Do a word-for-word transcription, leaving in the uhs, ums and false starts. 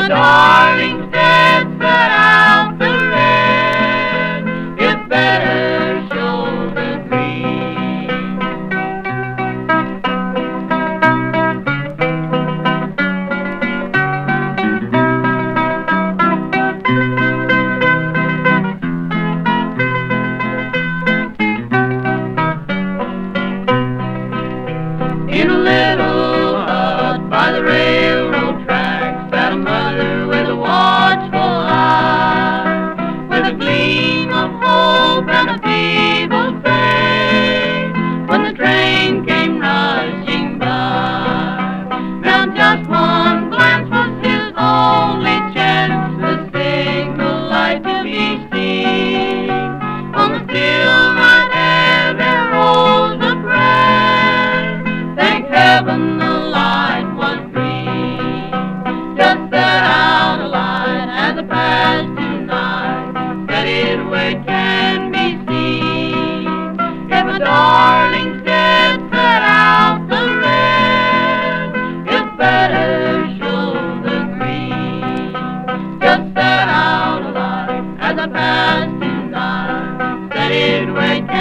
a darling's dead, set out the red, it better show the green. In a little hut by the railroad track sat a mother with a watchful eye, with a gleam of hope and a feeble faith, when the train came rushing by. Now just one glance was his only chance, the signal light to be seen. On the still night air there rose a prayer, thank heaven the light was green. Just set out a light as it passed tonight, steady where it can be seen. If a darling's dead, set out the red, it better show the green. Just set out a light as it passed tonight, steady where it can